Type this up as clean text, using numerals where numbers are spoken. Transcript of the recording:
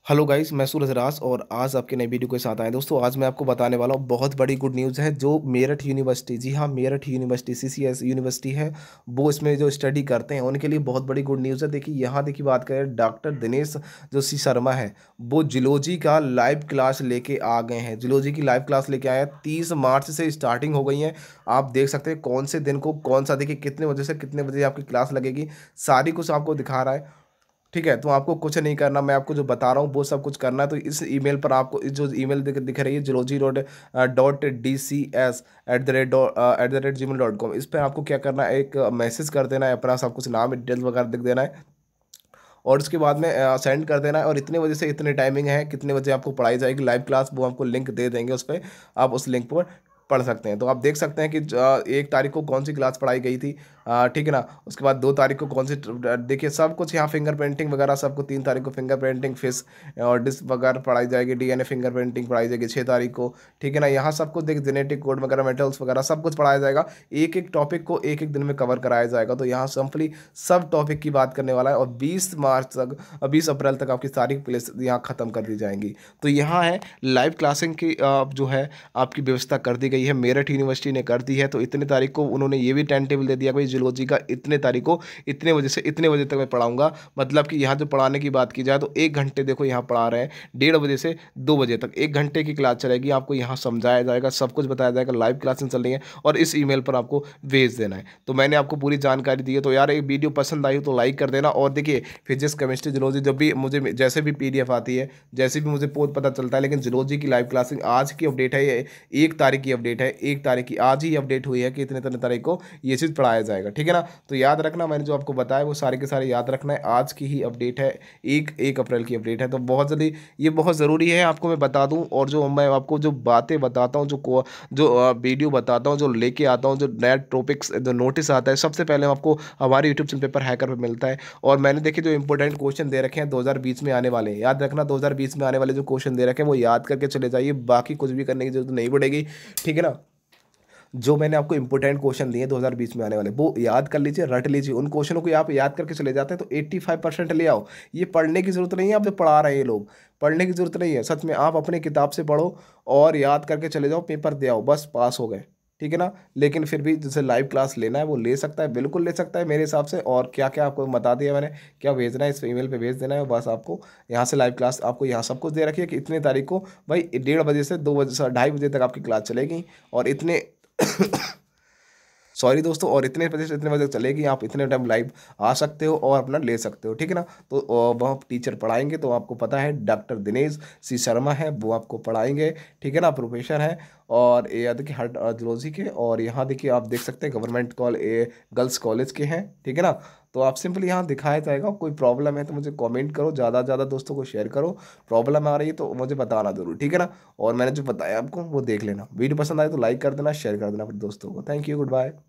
Hello guys, मैं सूरज राज और आज आपके नई वीडियो के साथ आए दोस्तों। आज मैं आपको बताने वाला हूँ बहुत बड़ी गुड न्यूज़ है। जो मेरठ यूनिवर्सिटी, जी हाँ मेरठ यूनिवर्सिटी सीसीएस यूनिवर्सिटी है, वो इसमें जो स्टडी करते हैं उनके लिए बहुत बड़ी गुड न्यूज़ है। देखिए यहाँ देखिए बात करें, डॉक्टर दिनेश जो सी शर्मा है वो जूलॉजी का लाइव क्लास लेके आ गए हैं। जूलॉजी की लाइव क्लास लेके आए हैं, 30 मार्च से स्टार्टिंग हो गई है। आप देख सकते हैं कौन से दिन को कौन सा, देखिए कितने बजे से कितने बजे आपकी क्लास लगेगी, सारी कुछ आपको दिखा रहा है। ठीक है, तो आपको कुछ नहीं करना, मैं आपको जो बता रहा हूँ वो सब कुछ करना है। तो इस ईमेल पर आपको इस जो ईमेल दिख रही है zoology.dcs@gmail.com, इस पर आपको क्या करना है, एक मैसेज कर देना है, अपना सब कुछ नाम डिटेल्स वगैरह लिख देना है और उसके बाद में सेंड कर देना है। और इतने बजे से इतने टाइमिंग है, कितने बजे आपको पढ़ाई जाएगी लाइव क्लास, वो आपको लिंक दे देंगे, उस पर आप उस लिंक पर पढ़ सकते हैं। तो आप देख सकते हैं कि 1 तारीख को कौन सी क्लास पढ़ाई गई थी, ठीक है ना। उसके बाद 2 तारीख को कौन सी, देखिए सब कुछ यहाँ फिंगर प्रिंटिंग वगैरह सबको, 3 तारीख को फिंगर प्रिंटिंग फिश और डिस्क वगैरह पढ़ाई जाएगी, डीएनए फिंगर प्रिंटिंग पढ़ाई जाएगी 6 तारीख को, ठीक है ना। यहाँ सब कुछ देख, जेनेटिक कोड वगैरह, मेटल्स वगैरह सब कुछ पढ़ाया जाएगा। एक एक टॉपिक को एक एक दिन में कवर कराया जाएगा। तो यहाँ सिंपली सब टॉपिक की बात करने वाला है और 20 मार्च तक, 20 अप्रैल तक आपकी सारी प्लेस यहाँ ख़त्म कर दी जाएंगी। तो यहाँ है लाइव क्लासिंग की जो है आपकी व्यवस्था कर दी गई है, मेरठ यूनिवर्सिटी ने कर दी है। तो इतने तारीख को उन्होंने ये भी टाइम टेबल दे दिया भाई, जूलॉजी का इतने तारीख को इतने बजे से इतने बजे तक मैं पढ़ाऊंगा। मतलब कि यहाँ जो पढ़ाने की बात की जाए तो 1 घंटे देखो यहाँ पढ़ा रहे हैं, 1:30 बजे से 2 बजे तक 1 घंटे की क्लास चलेगी। आपको यहाँ समझाया जाएगा, सब कुछ बताया जाएगा, लाइव क्लासेस चल रही हैं और इस ईमेल पर आपको भेज देना है। तो मैंने आपको पूरी जानकारी दी है। तो यार एक वीडियो पसंद आई हो तो लाइक कर देना। और देखिए फिजिक्स केमिस्ट्री जूलॉजी जब भी मुझे जैसे भी पीडीएफ आती है, जैसे भी मुझे पोस्ट पता चलता है, लेकिन जूलॉजी की लाइव क्लासिंग आज की अपडेट है, ये 1 तारीख की अपडेट है, 1 तारीख की आज ही अपडेट हुई है कि इतने इतने तारीख को ये चीज़ पढ़ाया जाएगा, ठीक है ना। तो याद रखना, मैंने जो आपको बताया वो सारे के सारे याद रखना है। आज की ही अपडेट है, 1 अप्रैल की अपडेट है। तो बहुत जल्दी, ये बहुत ज़रूरी है आपको मैं बता दूं। और जो मैं आपको जो बातें बताता हूँ, जो वीडियो बताता हूँ, जो लेके आता हूँ, जो नया टॉपिक्स जो नोटिस आता है, सबसे पहले आपको हमारे यूट्यूब चैनल पेपर हैकर पर मिलता है। और मैंने देखिए जो इंपॉर्टेंट क्वेश्चन दे रखे हैं 2020 में आने वाले हैं, याद रखना 2020 में आने वाले जो क्वेश्चन दे रखे हैं वो याद करके चले जाइए, बाकी कुछ भी करने की जरूरत नहीं पड़ेगी, ठीक है ना। जो मैंने आपको इंपॉर्टेंट क्वेश्चन दिए 2020 में आने वाले, वो याद कर लीजिए, रट लीजिए। उन क्वेश्चनों को आप याद करके चले जाते हैं तो 85% ले आओ। ये पढ़ने की जरूरत नहीं है, आप जो पढ़ा रहे हैं ये लोग, पढ़ने की जरूरत नहीं है सच में। आप अपनी किताब से पढ़ो और याद करके चले जाओ, पेपर दे आओ, बस पास हो गए, ठीक है ना। लेकिन फिर भी जैसे लाइव क्लास लेना है वो ले सकता है, बिल्कुल ले सकता है मेरे हिसाब से। और क्या क्या आपको बता दिया मैंने, क्या भेजना है इस ईमेल पे भेज देना है बस आपको। यहाँ से लाइव क्लास आपको यहाँ सब कुछ दे रखी है कि इतने तारीख को भाई 1:30 बजे से 2 बजे से 2:30 बजे तक आपकी क्लास चलेगी। और इतने सॉरी दोस्तों, और इतने बजे से इतने बजे तक चलेगी, आप इतने टाइम लाइव आ सकते हो और अपना ले सकते हो, ठीक है ना। तो वह टीचर पढ़ाएंगे, तो आपको पता है डॉक्टर दिनेश सी शर्मा है, वो आपको पढ़ाएंगे, ठीक है ना, प्रोफेसर है। और ये देखिए हर जूलॉजी के, और यहाँ देखिए आप देख सकते हैं गवर्नमेंट गर्ल्स कॉलेज के हैं, ठीक है ना। तो आप सिंपली यहाँ दिखाया जाएगा। कोई प्रॉब्लम है तो मुझे कमेंट करो, ज़्यादा से ज़्यादा दोस्तों को शेयर करो। प्रॉब्लम आ रही है तो मुझे बताना जरूर, ठीक है ना। और मैंने जो बताया आपको वो देख लेना। वीडियो पसंद आए तो लाइक कर देना, शेयर कर देना फिर दोस्तों को। Thank you, good bye.